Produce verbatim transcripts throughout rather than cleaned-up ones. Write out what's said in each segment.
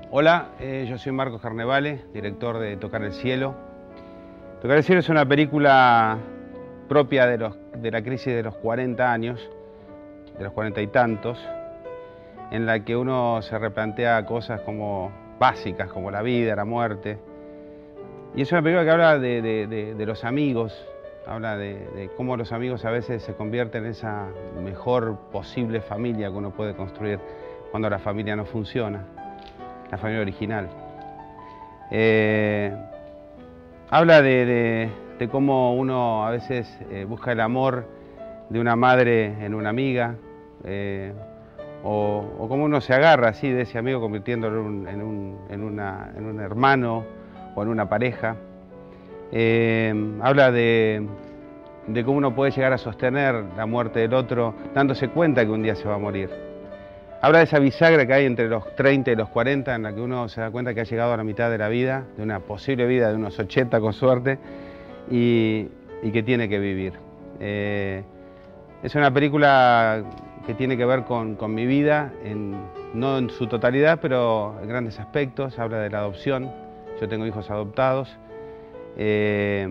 Hola, eh, yo soy Marcos Carnevale, director de Tocar el Cielo. Tocar el Cielo es una película propia de, los, de la crisis de los cuarenta años, de los cuarenta y tantos, en la que uno se replantea cosas como básicas, como la vida, la muerte. Y es una película que habla de, de, de, de los amigos, habla de, de cómo los amigos a veces se convierten en esa mejor posible familia que uno puede construir cuando la familia no funciona, la familia original. Eh, habla de, de, de cómo uno a veces eh, busca el amor de una madre en una amiga, eh, o, o cómo uno se agarra así de ese amigo convirtiéndolo en un, en un, en una, en un hermano o en una pareja. Eh, habla de, de cómo uno puede llegar a sostener la muerte del otro dándose cuenta que un día se va a morir. Habla de esa bisagra que hay entre los treinta y los cuarenta, en la que uno se da cuenta que ha llegado a la mitad de la vida, de una posible vida de unos ochenta con suerte, y, y que tiene que vivir. Eh, es una película que tiene que ver con, con mi vida, en, no en su totalidad, pero en grandes aspectos. Habla de la adopción, yo tengo hijos adoptados. Eh,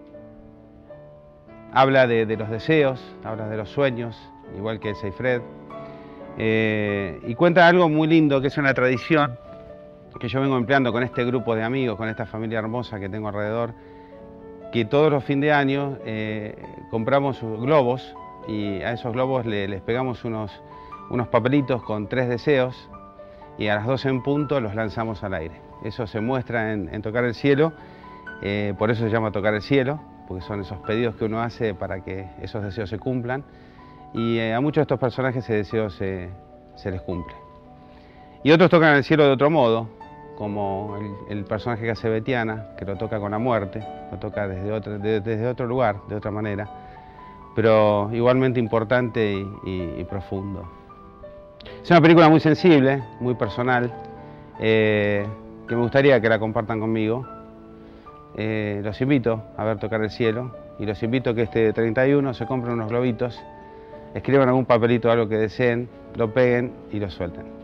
habla de, de los deseos, habla de los sueños, igual que Seyfried. Eh, y cuenta algo muy lindo, que es una tradición que yo vengo empleando con este grupo de amigos, con esta familia hermosa que tengo alrededor, que todos los fines de año eh, compramos globos y a esos globos le, les pegamos unos, unos papelitos con tres deseos y a las doce en punto los lanzamos al aire. Eso se muestra en, en Tocar el Cielo, eh, por eso se llama Tocar el Cielo, porque son esos pedidos que uno hace para que esos deseos se cumplan. Y eh, a muchos de estos personajes ese deseo se, se les cumple. Y otros tocan el cielo de otro modo, como el, el personaje que hace Betiana, que lo toca con la muerte, lo toca desde otro, de, desde otro lugar, de otra manera, pero igualmente importante y, y, y profundo. Es una película muy sensible, muy personal, eh, que me gustaría que la compartan conmigo. Eh, los invito a ver Tocar el Cielo y los invito a que este treinta y uno se compren unos globitos, escriban algún papelito, algo que deseen, lo peguen y lo suelten.